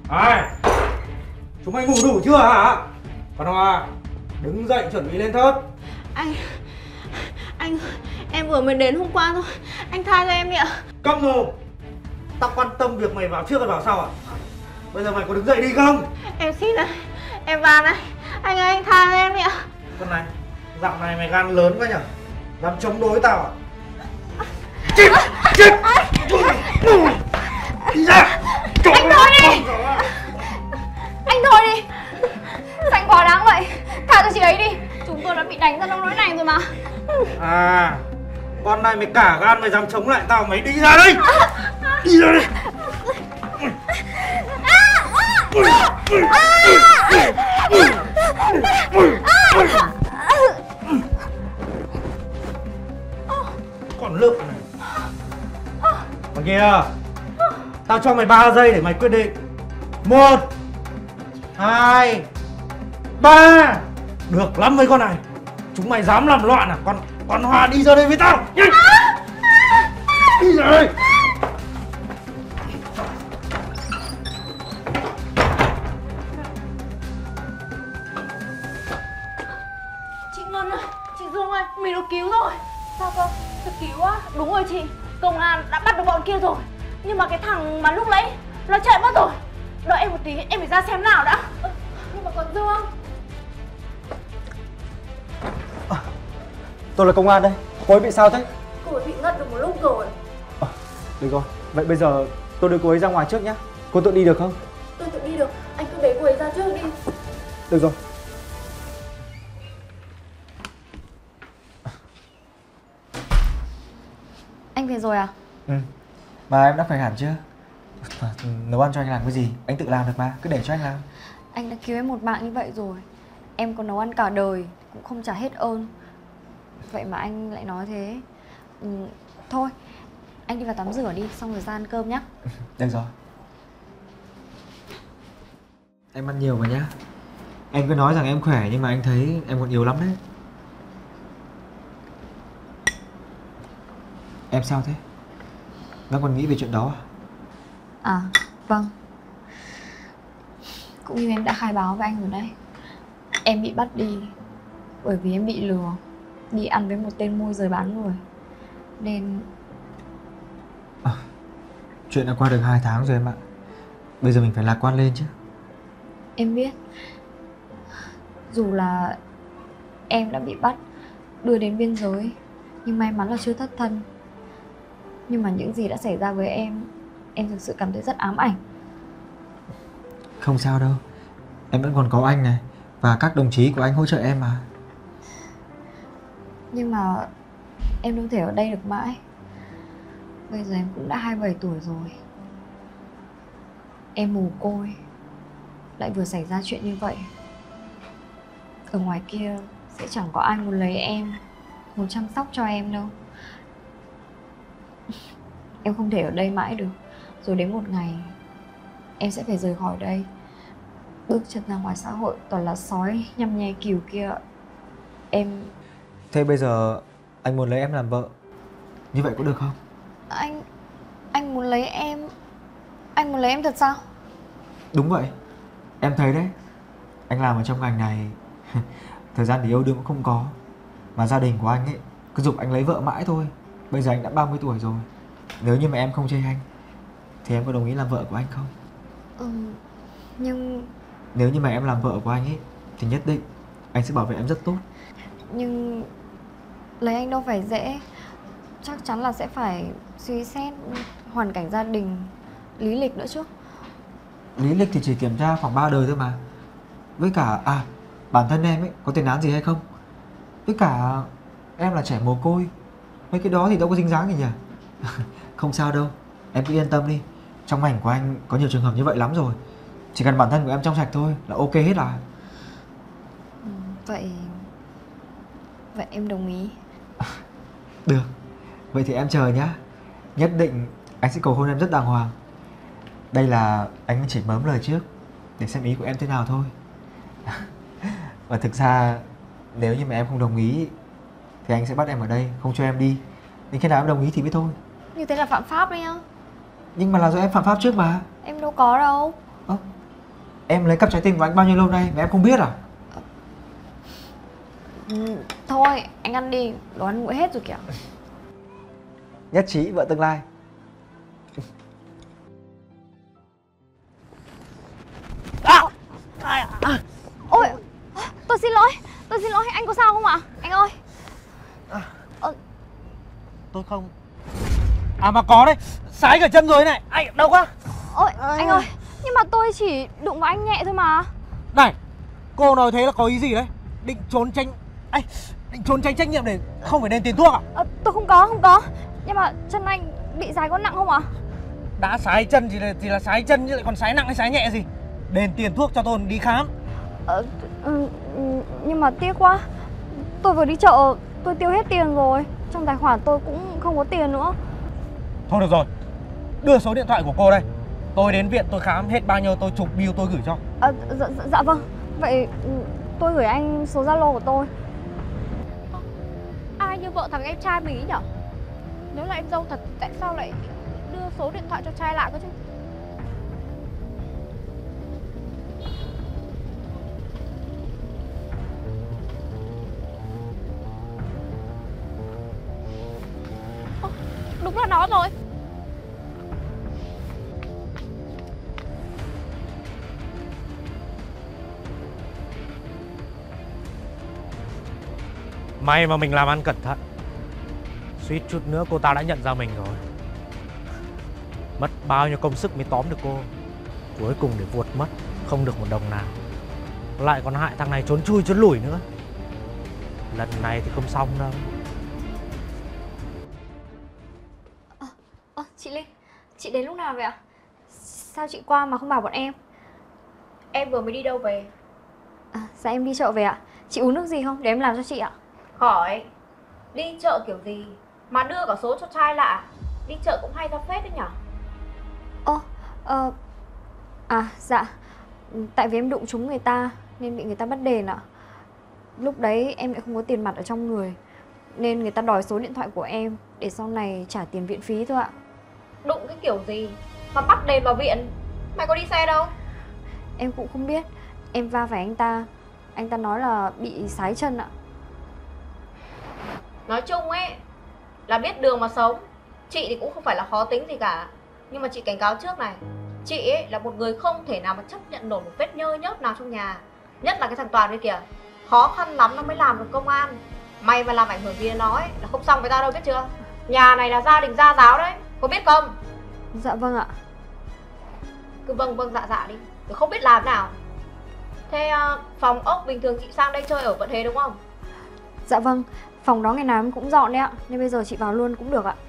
Ai? Chúng mày ngủ đủ chưa hả? Còn Hòa, đứng dậy chuẩn bị lên thớt. Anh, em vừa mới đến hôm qua thôi. Anh tha cho em đi ạ. Câm mồm. Tao quan tâm việc mày vào trước hay vào sau à? Bây giờ mày có đứng dậy đi không? Em xin này, em van này. Anh ơi, anh tha cho em đi ạ. Con này, dạo này mày gan lớn quá nhở? Dám chống đối tao à? Chết! Chết! Đi ra! Anh thôi đi! Anh thôi đi! Sao anh quá đáng vậy? Tha cho chị ấy đi. Chúng tôi đã bị đánh ra nông nỗi này rồi mà. À, con này mày cả gan mày dám chống lại tao, mày đi ra đây! Đi ra đây! Còn lợn này. Còn kìa, tao cho mày 3 giây để mày quyết định. 1 2 3. Được lắm mấy con này. Chúng mày dám làm loạn à? Con Hòa đi ra đây với tao. Nhanh. Đi ra đây. Chị Ngân ơi, chị Dương ơi, mình được cứu rồi. Sao cơ? Được cứu á? Đúng rồi chị, công an đã bắt được bọn kia rồi. Nhưng mà cái thằng mà lúc nãy nó chạy mất rồi. Đợi em một tí, em phải ra xem nào đã. Nhưng mà còn Dương. Tôi là công an đây, cô ấy bị sao thế? Cô ấy bị ngất được một lúc rồi. Được rồi, vậy bây giờ tôi đưa cô ấy ra ngoài trước nhé. Cô tự đi được không? Tôi tự đi được, anh cứ bế cô ấy ra trước đi. Được rồi. Anh về rồi à? Ừ. Mà em đã khỏe hẳn chưa? Nấu ăn cho anh làm cái gì? Anh tự làm được mà, cứ để cho anh làm. Anh đã cứu em một mạng như vậy rồi. Em có nấu ăn cả đời cũng không trả hết ơn. Vậy mà anh lại nói thế. Thôi, anh đi vào tắm rửa đi, xong rồi ra ăn cơm nhá. Được rồi. Em ăn nhiều mà nhá. Em cứ nói rằng em khỏe nhưng mà anh thấy em còn yếu lắm đấy. Em sao thế? Vẫn còn nghĩ về chuyện đó à? À, vâng. Cũng như em đã khai báo với anh rồi đấy. Em bị bắt đi bởi vì em bị lừa, đi ăn với một tên môi giới bán người. Nên Chuyện đã qua được 2 tháng rồi em ạ. Bây giờ mình phải lạc quan lên chứ. em biết, dù là em đã bị bắt, đưa đến biên giới, nhưng may mắn là chưa thất thân. Nhưng mà những gì đã xảy ra với em thực sự cảm thấy rất ám ảnh. Không sao đâu. Em vẫn còn có anh này và các đồng chí của anh hỗ trợ em mà. Nhưng mà em đâu thể ở đây được mãi. Bây giờ em cũng đã 27 tuổi rồi. Em mồ côi, lại vừa xảy ra chuyện như vậy. Ở ngoài kia sẽ chẳng có ai muốn lấy em, muốn chăm sóc cho em đâu. Em không thể ở đây mãi được. Rồi đến một ngày em sẽ phải rời khỏi đây, bước chân ra ngoài xã hội toàn là sói nhăm nhe cừu kia. Em... Thế bây giờ anh muốn lấy em làm vợ, như vậy có được không? Anh muốn lấy em. Anh muốn lấy em thật sao? Đúng vậy. Em thấy đấy, anh làm ở trong ngành này thời gian để yêu đương cũng không có. Mà gia đình của anh ấy cứ giục anh lấy vợ mãi thôi. Bây giờ anh đã 30 tuổi rồi. Nếu như mà em không chê anh thì em có đồng ý làm vợ của anh không? Nhưng... Nếu như mà em làm vợ của anh ấy thì nhất định anh sẽ bảo vệ em rất tốt. Nhưng... lấy anh đâu phải dễ. Chắc chắn là sẽ phải suy xét hoàn cảnh gia đình, lý lịch nữa chứ. Lý lịch thì chỉ kiểm tra khoảng 3 đời thôi mà. Với cả, bản thân em ấy có tiền án gì hay không? Với cả em là trẻ mồ côi, mấy cái đó thì đâu có dính dáng gì nhỉ. Không sao đâu, em cứ yên tâm đi. Trong ngành của anh có nhiều trường hợp như vậy lắm rồi. Chỉ cần bản thân của em trong sạch thôi là ok hết à. Vậy em đồng ý. Được, vậy thì em chờ nhá. Nhất định anh sẽ cầu hôn em rất đàng hoàng. Đây là anh chỉ mớm lời trước để xem ý của em thế nào thôi. Và thực ra nếu như mà em không đồng ý thì anh sẽ bắt em ở đây, không cho em đi. Đến khi nào em đồng ý thì mới thôi. Như thế là phạm pháp đấy nhá. Nhưng mà là do em phạm pháp trước mà. Em đâu có đâu. Em lấy cắp trái tim của anh bao nhiêu lâu nay mà em không biết à? Thôi anh ăn đi, đồ ăn nguội hết rồi kìa. Nhất trí vợ tương lai. Ôi, tôi xin lỗi, anh có sao không ạ? Anh ơi. Tôi không. À mà có đấy, sái cả chân rồi này. Ai đau quá. Ôi, anh ơi, nhưng mà tôi chỉ đụng vào anh nhẹ thôi mà. Này, cô nói thế là có ý gì đấy? Định trốn tránh trách nhiệm để không phải đền tiền thuốc à? Tôi không có. Nhưng mà chân anh bị sái có nặng không ạ? Đã sái chân thì là sái chân, chứ lại còn sái nặng hay sái nhẹ gì? Đền tiền thuốc cho tôi đi khám. Nhưng mà tiếc quá. Tôi vừa đi chợ, tôi tiêu hết tiền rồi. Trong tài khoản tôi cũng không có tiền nữa. Thôi được rồi, đưa số điện thoại của cô đây. Tôi đến viện tôi khám hết bao nhiêu tôi chụp bill tôi gửi cho. Dạ vâng. Vậy tôi gửi anh số Zalo của tôi. Ai như vợ thằng em trai mình ấy nhở? Nếu là em dâu thật, tại sao lại đưa số điện thoại cho trai lạ cơ chứ? Đúng là nó rồi. May mà mình làm ăn cẩn thận, suýt chút nữa cô ta đã nhận ra mình rồi. Mất bao nhiêu công sức mới tóm được cô. Cuối cùng để vuột mất không được một đồng nào, lại còn hại thằng này trốn chui trốn lủi nữa. Lần này thì không xong đâu. Chị Linh, chị đến lúc nào vậy ạ? Sao chị qua mà không bảo bọn em? Em vừa mới đi đâu về? Dạ em đi chợ về ạ. Chị uống nước gì không? Để em làm cho chị ạ. Khỏi. Đi chợ kiểu gì mà đưa cả số cho trai lạ. Đi chợ cũng hay ra phết đấy nhở. Dạ. Tại vì em đụng trúng người ta nên bị người ta bắt đền ạ. Lúc đấy em lại không có tiền mặt ở trong người, nên người ta đòi số điện thoại của em để sau này trả tiền viện phí thôi ạ. Đụng cái kiểu gì mà bắt đền vào viện? Mày có đi xe đâu? Em cũng không biết. Em va phải anh ta. Anh ta nói là bị sái chân ạ. Nói chung ấy là biết đường mà sống. Chị thì cũng không phải là khó tính gì cả, nhưng mà chị cảnh cáo trước này, chị ấy là một người không thể nào mà chấp nhận nổi một vết nhơ nhớp nào trong nhà. Nhất là cái thằng Toàn kia kìa, khó khăn lắm nó mới làm được công an. Mày mà làm ảnh hưởng gì nó ấy là không xong với tao đâu, biết chưa? Nhà này là gia đình gia giáo đấy, có biết không? Dạ vâng ạ. Cứ vâng dạ đi, rồi không biết làm nào. Thế phòng ốc bình thường chị sang đây chơi ở vẫn thế đúng không? Dạ vâng, phòng đó ngày nào em cũng dọn đấy ạ, nên bây giờ chị vào luôn cũng được ạ.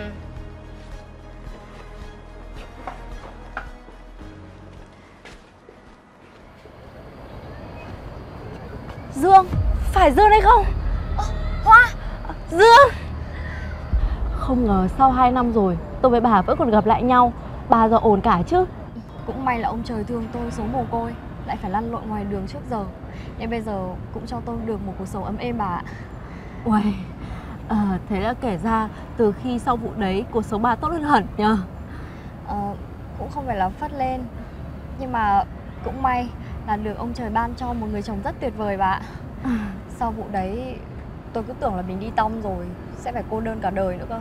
Dương, phải Dương đấy không? Hoa, Dương. Không ngờ sau 2 năm rồi tôi với bà vẫn còn gặp lại nhau. Bà giờ ổn cả chứ? Cũng may là ông trời thương tôi số mồ côi, lại phải lăn lộn ngoài đường trước giờ, nên bây giờ cũng cho tôi được một cuộc sống ấm êm bà ạ. Uầy, thế là kể ra từ khi sau vụ đấy cuộc sống bà tốt hơn hẳn nhờ. Cũng không phải là phất lên, nhưng mà cũng may là được ông trời ban cho một người chồng rất tuyệt vời bà ạ. Sau vụ đấy tôi cứ tưởng là mình đi tong rồi, sẽ phải cô đơn cả đời nữa cơ.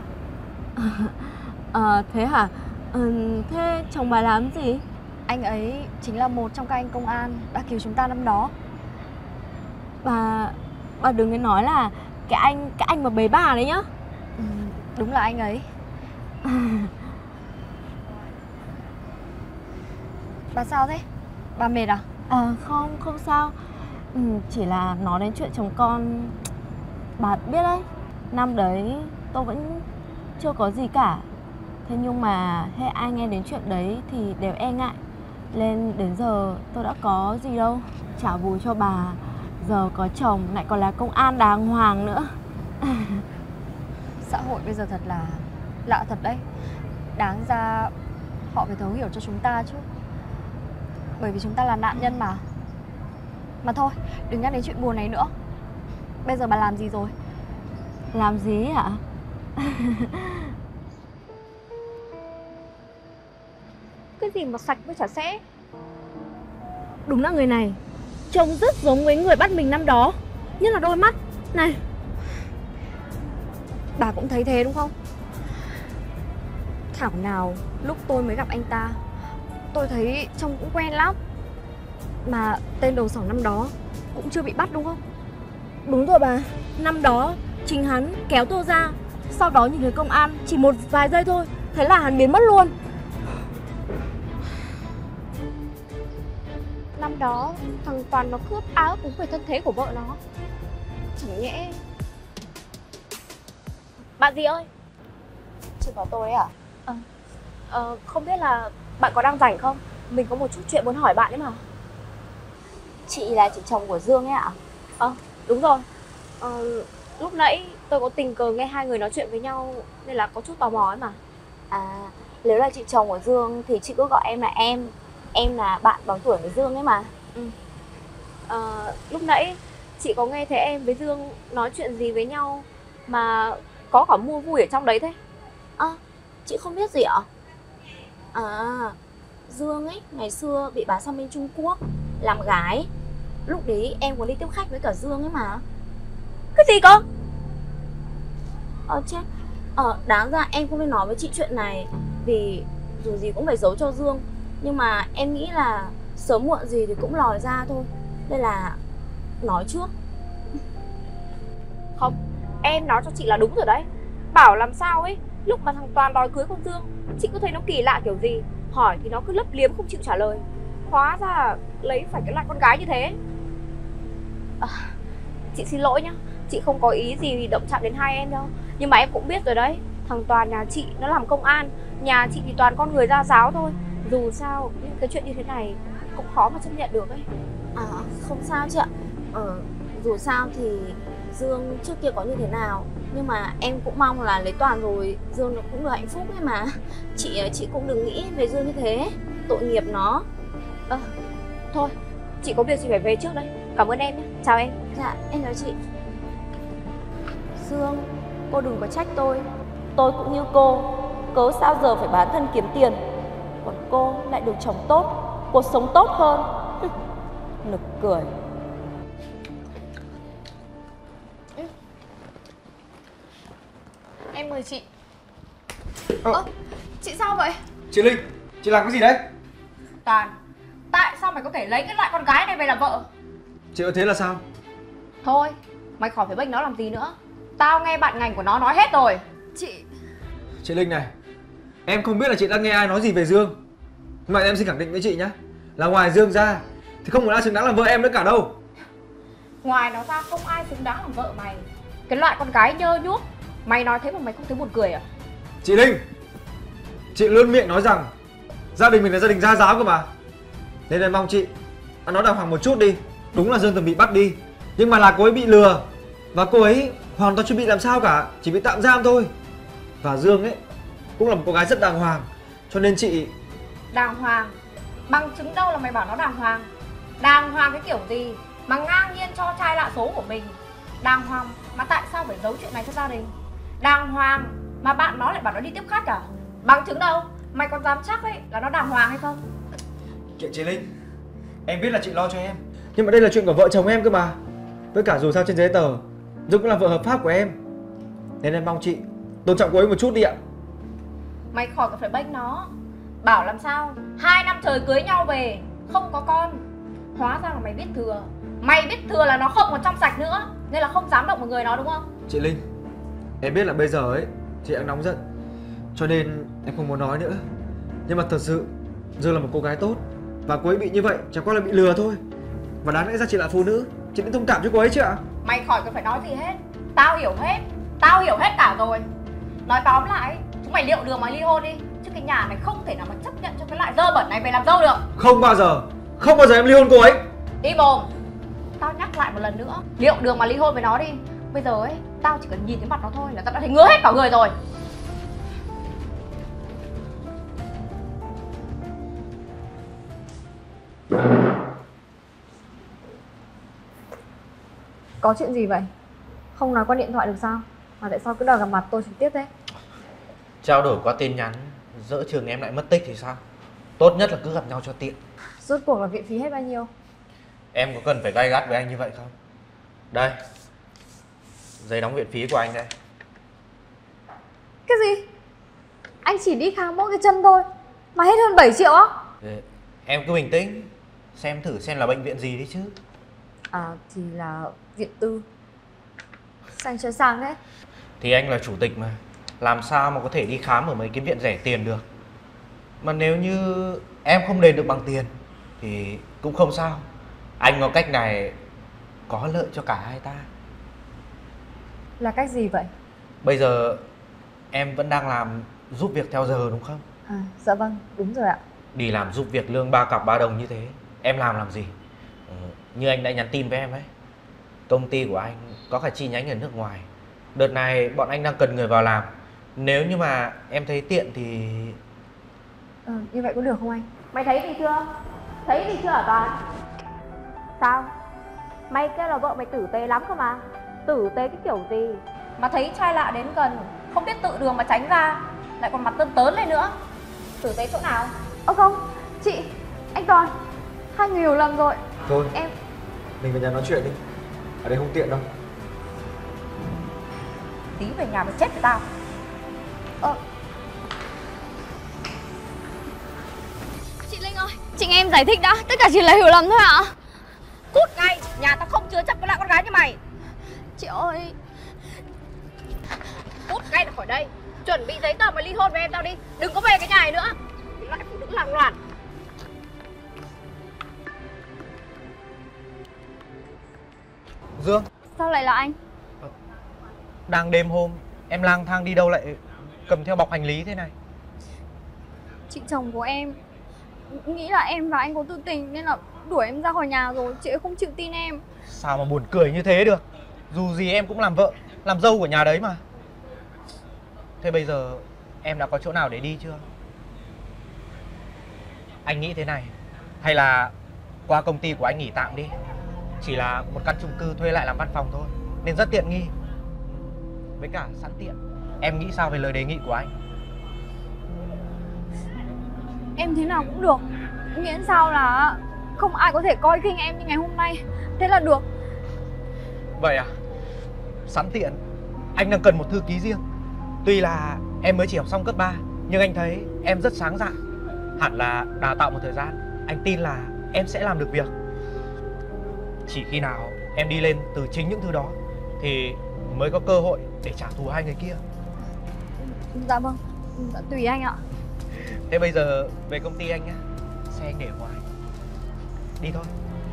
Thế hả? Thế chồng bà làm gì? Anh ấy chính là một trong các anh công an đã cứu chúng ta năm đó. Bà đừng có nói là cái anh mà bế bà đấy nhá. Đúng là anh ấy. Bà sao thế? Bà mệt à? Không sao. Chỉ là nói đến chuyện chồng con. Bà biết đấy, năm đấy tôi vẫn chưa có gì cả. Thế nhưng mà hết ai nghe đến chuyện đấy thì đều e ngại. Nên đến giờ tôi đã có gì đâu. Trả bù cho bà, giờ có chồng lại còn là công an đàng hoàng nữa. Xã hội bây giờ thật là lạ thật đấy. Đáng ra họ phải thấu hiểu cho chúng ta chứ, bởi vì chúng ta là nạn nhân mà. Mà thôi, đừng nhắc đến chuyện buồn này nữa. Bây giờ bà làm gì rồi? Làm gì ạ? Cái gì mà sạch với chả sẽ. Đúng là người này trông rất giống với người bắt mình năm đó, nhất là đôi mắt này. Bà cũng thấy thế đúng không? Thảo nào lúc tôi mới gặp anh ta, tôi thấy trông cũng quen lắm. Mà tên đầu sỏ năm đó cũng chưa bị bắt đúng không? Đúng rồi bà, năm đó chính hắn kéo tôi ra, sau đó nhìn thấy công an chỉ một vài giây thôi, thế là hắn biến mất luôn. Năm đó thằng Toàn nó cướp áo cũng về thân thế của vợ nó. Chẳng nhẽ... Bạn gì ơi? Chị bảo tôi à? Không biết là bạn có đang rảnh không? Mình có một chút chuyện muốn hỏi bạn ấy mà. Chị là chị chồng của Dương ấy ạ? Đúng rồi. Lúc nãy tôi có tình cờ nghe hai người nói chuyện với nhau nên là có chút tò mò ấy mà. À, nếu là chị chồng của Dương thì chị cứ gọi em là em. Em là bạn bằng tuổi với Dương ấy mà. Lúc nãy chị có nghe thấy em với Dương nói chuyện gì với nhau mà có cả mua vui ở trong đấy thế? Chị không biết gì ạ? Dương ấy ngày xưa bị bán sang bên Trung Quốc làm gái. Lúc đấy em còn đi tiếp khách với cả Dương ấy mà. Cái gì cơ? Chết. Đáng ra em không nên nói với chị chuyện này, vì dù gì cũng phải giấu cho Dương. Nhưng mà em nghĩ là sớm muộn gì thì cũng lòi ra thôi, nên là nói trước. Không, em nói cho chị là đúng rồi đấy. Bảo làm sao ấy, lúc mà thằng Toàn đòi cưới con Dương, chị cứ thấy nó kỳ lạ kiểu gì. Hỏi thì nó cứ lấp liếm không chịu trả lời. Hóa ra lấy phải cái loại con gái như thế. Chị xin lỗi nhá, chị không có ý gì động chạm đến hai em đâu. Nhưng mà em cũng biết rồi đấy, thằng Toàn nhà chị nó làm công an, nhà chị thì toàn con người gia giáo thôi. Dù sao những cái chuyện như thế này cũng khó mà chấp nhận được ấy. Không sao chị ạ. Dù sao thì Dương trước kia có như thế nào, nhưng mà em cũng mong là lấy Toàn rồi Dương nó cũng được hạnh phúc ấy mà. Chị cũng đừng nghĩ về Dương như thế, tội nghiệp nó. Thôi, chị có việc chị phải về trước đấy. Cảm ơn em nhé, chào em. Dạ, em chào chị. Dương, cô đừng có trách tôi cũng như cô, cớ sao giờ phải bán thân kiếm tiền. Còn cô lại được chồng tốt, cuộc sống tốt hơn. Nực cười. Em mời chị. Chị sao vậy? Chị Linh, chị làm cái gì đấy? Toàn, tại sao mày có thể lấy cái loại con gái này về làm vợ? Chị nói thế là sao? Thôi, mày khỏi phải bênh nó làm gì nữa. Tao nghe bạn ngành của nó nói hết rồi. Chị Linh này, em không biết là chị đã nghe ai nói gì về Dương, nhưng mà em xin khẳng định với chị nhá, là ngoài Dương ra thì không một ai xứng đáng làm vợ em nữa cả đâu. Ngoài nó ra không ai xứng đáng làm vợ mày. Cái loại con gái nhơ nhuốc. Mày nói thế mà mày không thấy buồn cười à? Chị Linh, chị luôn miệng nói rằng gia đình mình là gia đình gia giáo cơ mà, nên em mong chị nói đàng hoàng một chút đi. Đúng là Dương từng bị bắt đi, nhưng mà là cô ấy bị lừa, và cô ấy hoàn toàn chưa bị làm sao cả, chỉ bị tạm giam thôi. Và Dương ấy cũng là một cô gái rất đàng hoàng, cho nên chị... Đàng hoàng? Bằng chứng đâu là mày bảo nó đàng hoàng? Đàng hoàng cái kiểu gì mà ngang nhiên cho trai lạ số của mình? Đàng hoàng mà tại sao phải giấu chuyện này cho gia đình? Đàng hoàng mà bạn nó lại bảo nó đi tiếp khách à? Bằng chứng đâu? Mày còn dám chắc ấy là nó đàng hoàng hay không? Kệ chị Linh, em biết là chị lo cho em, nhưng mà đây là chuyện của vợ chồng em cơ mà. Với cả dù sao trên giấy tờ Dương cũng là vợ hợp pháp của em, nên em mong chị tôn trọng cô ấy một chút đi ạ. Mày khỏi cần phải bênh nó. Bảo làm sao 2 năm trời cưới nhau về không có con. Hóa ra là mày biết thừa. Mày biết thừa là nó không còn trong sạch nữa, nên là không dám động vào người nó đúng không? Chị Linh, em biết là bây giờ ấy chị đang nóng giận, cho nên em không muốn nói nữa. Nhưng mà thật sự Dương là một cô gái tốt, và cô ấy bị như vậy chẳng qua là bị lừa thôi. Và đáng lẽ ra chị là phụ nữ, chị nên thông cảm cho cô ấy chứ ạ. Mày khỏi cần phải nói gì hết. Tao hiểu hết. Tao hiểu hết cả rồi. Nói tóm lại, chúng mày liệu đường mà ly hôn đi, chứ cái nhà này không thể nào mà chấp nhận cho cái loại dơ bẩn này về làm dâu được. Không bao giờ em ly hôn cô ấy. Đi mồm. Tao nhắc lại một lần nữa, liệu đường mà ly hôn với nó đi. Bây giờ ấy, tao chỉ cần nhìn thấy mặt nó thôi là tao đã thấy ngứa hết cả người rồi. Có chuyện gì vậy? Không nói qua điện thoại được sao? Mà tại sao cứ đòi gặp mặt tôi trực tiếp thế? Trao đổi qua tin nhắn, giữa chừng em lại mất tích thì sao? Tốt nhất là cứ gặp nhau cho tiện. Rốt cuộc là viện phí hết bao nhiêu? Em có cần phải gay gắt với anh như vậy không? Đây, giấy đóng viện phí của anh đây. Cái gì? Anh chỉ đi khám mỗi cái chân thôi mà hết hơn 7 triệu á? Em cứ bình tĩnh, xem thử xem là bệnh viện gì đi chứ. À thì là viện tư. Sao anh chơi sang thế? Thì anh là chủ tịch mà, làm sao mà có thể đi khám ở mấy cái viện rẻ tiền được. Mà nếu như em không đền được bằng tiền thì cũng không sao. Anh có cách này có lợi cho cả hai ta. Là cách gì vậy? Bây giờ em vẫn đang làm giúp việc theo giờ đúng không? À, dạ vâng, đúng rồi ạ. Đi làm giúp việc lương 3 cọc 3 đồng như thế, em làm gì? Như anh đã nhắn tin với em ấy, công ty của anh có cả chi nhánh ở nước ngoài. Đợt này bọn anh đang cần người vào làm. Nếu như mà em thấy tiện thì... Như vậy có được không anh? Mày thấy gì chưa? Thấy gì chưa hả Toàn? Sao? Mày kêu là vợ mày tử tế lắm cơ mà. Tử tế cái kiểu gì mà thấy trai lạ đến gần không biết tự đường mà tránh ra, lại còn mặt tơn tớn lên nữa. Tử tế chỗ nào? Không, chị, anh Toàn, hai người hiểu lầm rồi. Thôi, Em mình về nhà nói chuyện đi. Ở đây không tiện đâu. Tí về nhà mày chết với tao. Chị Linh ơi, chị nghe em giải thích đã, tất cả chỉ là hiểu lầm thôi ạ. Cút ngay, nhà tao không chứa chấp với lại con gái như mày. Chị ơi. Cút ngay ra khỏi đây. Chuẩn bị giấy tờ mà ly hôn với em tao đi. Đừng có về cái nhà này nữa. Lại phụ nữ lằng loàn. Dương, Sao lại là anh? đang đêm hôm, em lang thang đi đâu lại cầm theo bọc hành lý thế này? Chị chồng của em nghĩ là em và anh có tư tình nên là đuổi em ra khỏi nhà rồi. Chị ấy không chịu tin em. Sao mà buồn cười như thế được? Dù gì em cũng làm vợ, làm dâu của nhà đấy mà. Thế bây giờ em đã có chỗ nào để đi chưa? Anh nghĩ thế này, hay là qua công ty của anh nghỉ tạm đi. Chỉ là một căn chung cư thuê lại làm văn phòng thôi, nên rất tiện nghi. Với cả sẵn tiện, em nghĩ sao về lời đề nghị của anh? Em thế nào cũng được, miễn sao là không ai có thể coi khinh em như ngày hôm nay. Thế là được. Vậy à? Sẵn tiện, anh đang cần một thư ký riêng. Tuy là em mới chỉ học xong cấp 3, nhưng anh thấy em rất sáng dạ. Hẳn là đào tạo một thời gian, anh tin là em sẽ làm được việc. Chỉ khi nào em đi lên từ chính những thứ đó thì mới có cơ hội để trả thù hai người kia. Dạ vâng, dạ, tùy anh ạ. Thế bây giờ về công ty anh nhé, xe anh để ngoài. Đi thôi.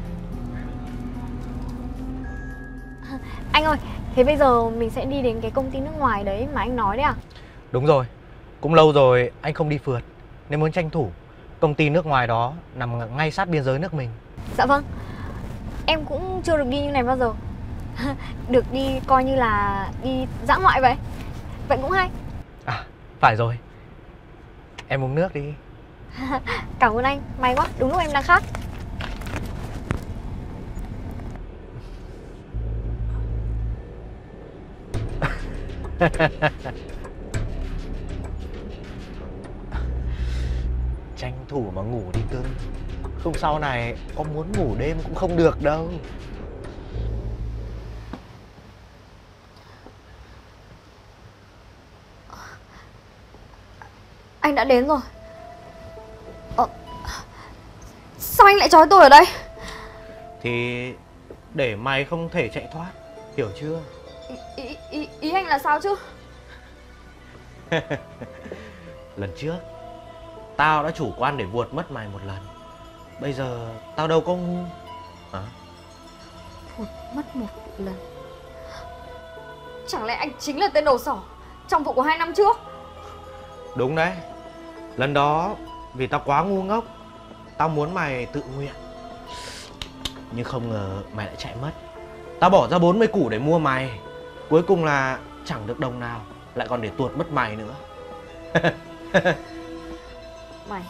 Anh ơi, thế bây giờ mình sẽ đi đến cái công ty nước ngoài đấy mà anh nói đấy à? Đúng rồi, cũng lâu rồi anh không đi phượt, nên muốn tranh thủ. Công ty nước ngoài đó nằm ngay sát biên giới nước mình. Dạ vâng, em cũng chưa được đi như này bao giờ. Được đi coi như là đi dã ngoại vậy. Vậy cũng hay. À, phải rồi. Em uống nước đi. Cảm ơn anh, may quá, đúng lúc em đang khát. Tranh thủ mà ngủ đi cưng. Không sau này có muốn ngủ đêm cũng không được đâu. Anh đã đến rồi. Sao anh lại trói tôi ở đây? Thì để mày không thể chạy thoát, hiểu chưa? Ý anh là sao chứ? Lần trước tao đã chủ quan để vuột mất mày một lần. Bây giờ tao đâu có ngu. Hả? Vuột mất một lần. Chẳng lẽ anh chính là tên đầu sỏ trong vụ của 2 năm trước? Đúng đấy. Lần đó vì tao quá ngu ngốc, tao muốn mày tự nguyện. Nhưng không ngờ mày lại chạy mất. Tao bỏ ra 40 củ để mua mày, cuối cùng là chẳng được đồng nào, lại còn để tuột mất mày nữa. Mày,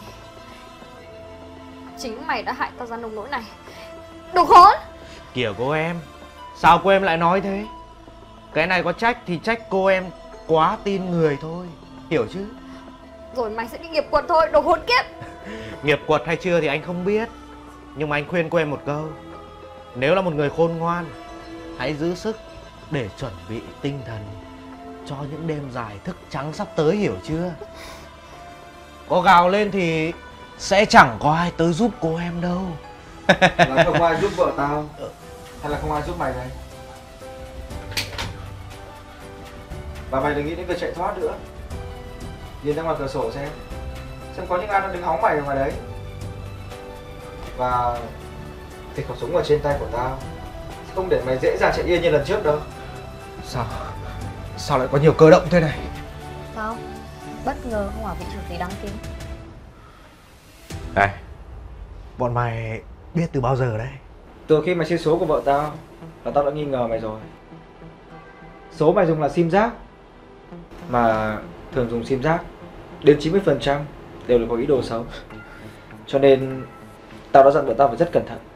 chính mày đã hại tao ra nông nỗi này. Đồ khốn! Kìa cô em, sao cô em lại nói thế? Cái này có trách thì trách cô em quá tin người thôi, hiểu chứ? Rồi mày sẽ bị nghiệp quật thôi, đồ khốn kiếp! Nghiệp quật hay chưa thì anh không biết, nhưng mà anh khuyên cô em một câu. Nếu là một người khôn ngoan, hãy giữ sức để chuẩn bị tinh thần cho những đêm dài thức trắng sắp tới, hiểu chưa? Có gào lên thì sẽ chẳng có ai tới giúp cô em đâu. Là không ai giúp vợ tao hay là không ai giúp mày đây? Và mày đừng nghĩ đến việc chạy thoát nữa. Nhìn ra ngoài cửa sổ xem có những ai đang đứng hóng mày ở ngoài đấy. Và thì khẩu súng ở trên tay của tao sẽ không để mày dễ dàng chạy yên như lần trước đâu. Sao lại có nhiều cơ động thế này? Sao? Bất ngờ không hỏa vụ trưởng gì đáng kính. Này, bọn mày biết từ bao giờ đấy? Từ khi mày xin số của vợ tao là tao đã nghi ngờ mày rồi. Số mày dùng là sim rác, mà thường dùng sim rác đến 90% đều là có ý đồ xấu. Cho nên tao đã dặn vợ tao phải rất cẩn thận.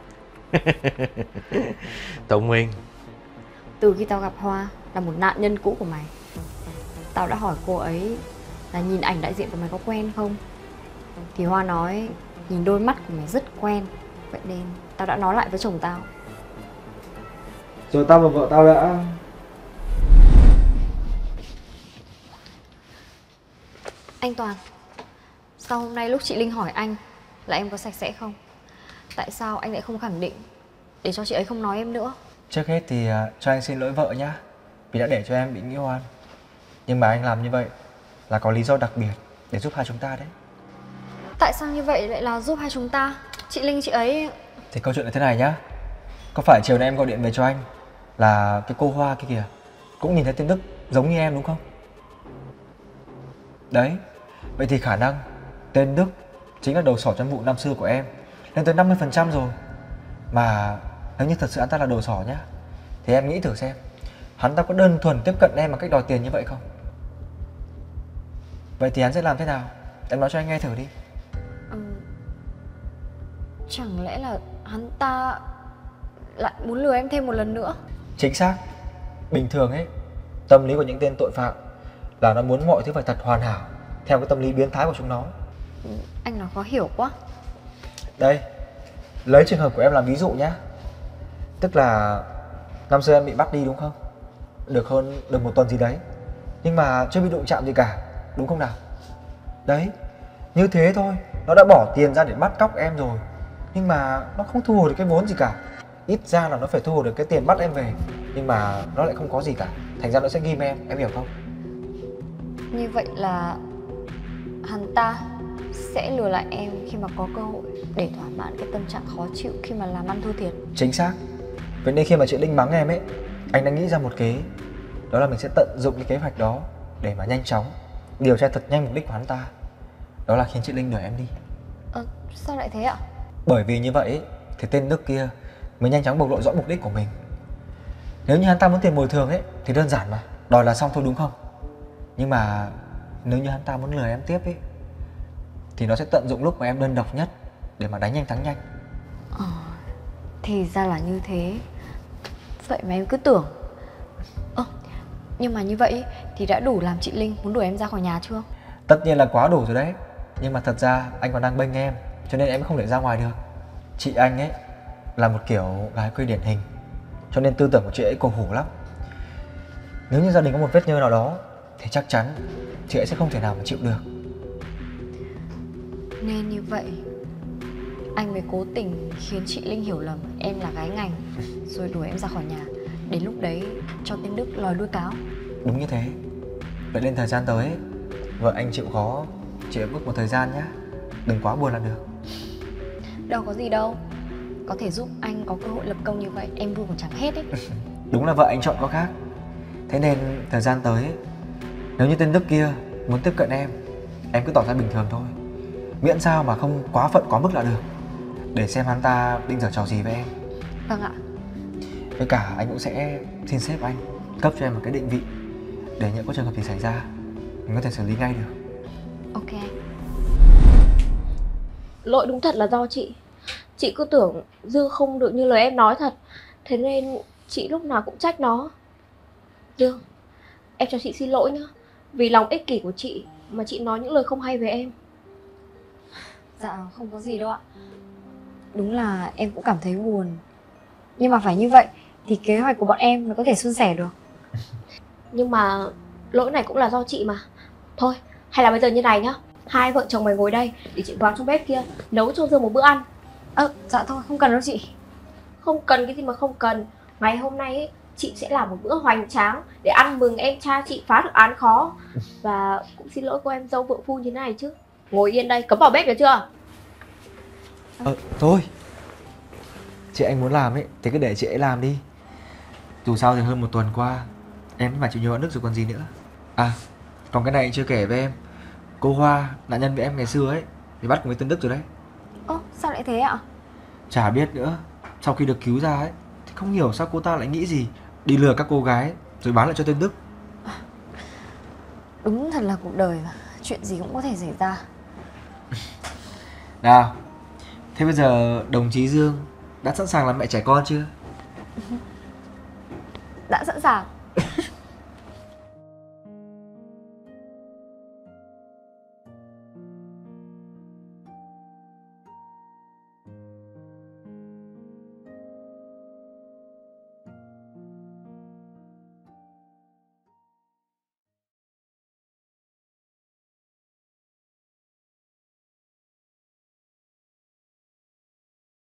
Thông minh. Từ khi tao gặp Hoa là một nạn nhân cũ của mày, tao đã hỏi cô ấy là nhìn ảnh đại diện của mày có quen không. Thì Hoa nói nhìn đôi mắt của mày rất quen. Vậy nên tao đã nói lại với chồng tao. Rồi tao và vợ tao đã... Anh Toàn, sao hôm nay lúc chị Linh hỏi anh là em có sạch sẽ không, tại sao anh lại không khẳng định để cho chị ấy không nói em nữa? Trước hết thì cho anh xin lỗi vợ nhá, vì đã để cho em bị nghĩ oan. Nhưng mà anh làm như vậy là có lý do đặc biệt để giúp hai chúng ta đấy. Tại sao như vậy lại là giúp hai chúng ta? Chị Linh chị ấy... Thì câu chuyện là thế này nhá. Có phải chiều nay em gọi điện về cho anh là cái cô Hoa kia kìa cũng nhìn thấy tên Đức giống như em đúng không? Đấy, vậy thì khả năng tên Đức chính là đầu sỏ trong vụ năm xưa của em, lên tới 50% rồi. Mà nếu như thật sự hắn ta là đầu sỏ nhá, thì em nghĩ thử xem, hắn ta có đơn thuần tiếp cận em bằng cách đòi tiền như vậy không? Vậy thì hắn sẽ làm thế nào? Em nói cho anh nghe thử đi. Chẳng lẽ là hắn ta lại muốn lừa em thêm một lần nữa? Chính xác. Bình thường ấy, tâm lý của những tên tội phạm là nó muốn mọi thứ phải thật hoàn hảo theo cái tâm lý biến thái của chúng nó. Anh nói khó hiểu quá. Đây, lấy trường hợp của em làm ví dụ nhá. Tức là năm xưa em bị bắt đi đúng không? Được một tuần gì đấy, nhưng mà chưa bị đụng chạm gì cả, đúng không nào? Đấy, như thế thôi, nó đã bỏ tiền ra để bắt cóc em rồi, nhưng mà nó không thu hồi được cái vốn gì cả. Ít ra là nó phải thu hồi được cái tiền bắt em về, nhưng mà nó lại không có gì cả. Thành ra nó sẽ ghim em hiểu không? Như vậy là hắn ta sẽ lừa lại em khi mà có cơ hội để thỏa mãn cái tâm trạng khó chịu khi mà làm ăn thua thiệt. Chính xác. Vậy nên khi mà chị Linh mắng em ấy, anh đã nghĩ ra một kế. Đó là mình sẽ tận dụng cái kế hoạch đó để mà nhanh chóng điều tra thật nhanh mục đích của hắn ta. Đó là khiến chị Linh đuổi em đi. Sao lại thế ạ? Bởi vì như vậy thì tên Đức kia mới nhanh chóng bộc lộ rõ mục đích của mình. Nếu như hắn ta muốn tiền bồi thường ấy thì đơn giản mà, đòi là xong thôi đúng không? Nhưng mà nếu như hắn ta muốn lừa em tiếp ấy thì nó sẽ tận dụng lúc mà em đơn độc nhất để mà đánh nhanh thắng nhanh. Thì ra là như thế. Vậy mà em cứ tưởng. Nhưng mà như vậy thì đã đủ làm chị Linh muốn đuổi em ra khỏi nhà chưa? Tất nhiên là quá đủ rồi đấy. Nhưng mà thật ra anh còn đang bênh em, cho nên em không để ra ngoài được. Chị anh ấy là một kiểu gái quê điển hình, cho nên tư tưởng của chị ấy cổ hủ lắm. Nếu như gia đình có một vết nhơ nào đó thì chắc chắn chị ấy sẽ không thể nào mà chịu được. Nên như vậy anh mới cố tình khiến chị Linh hiểu lầm em là gái ngành, rồi đuổi em ra khỏi nhà. Đến lúc đấy cho tên Đức lòi đuôi cáo. Đúng như thế. Vậy nên thời gian tới vợ anh chịu khó chị bước một thời gian nhé. Đừng quá buồn là được. Đâu có gì đâu. Có thể giúp anh có cơ hội lập công như vậy em vui còn chẳng hết ấy. Đúng là vợ anh chọn có khác. Thế nên thời gian tới nếu như tên Đức kia muốn tiếp cận em cứ tỏ ra bình thường thôi. Miễn sao mà không quá phận quá mức là được, để xem hắn ta định giở trò gì với em. Vâng ạ. Với cả anh cũng sẽ xin sếp anh cấp cho em một cái định vị, để nhỡ có trường hợp gì xảy ra mình có thể xử lý ngay được. Ok anh. Lỗi đúng thật là do chị. Chị cứ tưởng Dương không được như lời em nói thật, thế nên chị lúc nào cũng trách nó. Dương, em cho chị xin lỗi nhá. Vì lòng ích kỷ của chị mà chị nói những lời không hay về em. Dạ không có gì đâu ạ. Đúng là em cũng cảm thấy buồn. Nhưng mà phải như vậy thì kế hoạch của bọn em mới có thể suôn sẻ được. Nhưng mà lỗi này cũng là do chị mà. Thôi, hay là bây giờ như này nhá. Hai vợ chồng mày ngồi đây để chị vào trong bếp kia nấu cho Dương một bữa ăn. Dạ thôi không cần đâu chị. Không cần cái gì mà không cần. Ngày hôm nay ấy, chị sẽ làm một bữa hoành tráng để ăn mừng em trai chị phá được án khó. Và cũng xin lỗi cô em dâu vợ phu như thế này chứ. Ngồi yên đây, cấm vào bếp được chưa? Thôi, chị anh muốn làm ấy thì cứ để chị ấy làm đi. Dù sao thì hơn một tuần qua em phải chịu nhiều áp lực rồi còn gì nữa. À, còn cái này anh chưa kể với em. Cô Hoa, nạn nhân với em ngày xưa ấy, thì bắt cùng với Tân Đức rồi đấy. Sao lại thế ạ? Chả biết nữa. Sau khi được cứu ra ấy thì không hiểu sao cô ta lại nghĩ gì, đi lừa các cô gái rồi bán lại cho Tân Đức. Đúng thật là cuộc đời mà, chuyện gì cũng có thể xảy ra. Nào, thế bây giờ đồng chí Dương đã sẵn sàng làm mẹ trẻ con chưa? Đã sẵn sàng.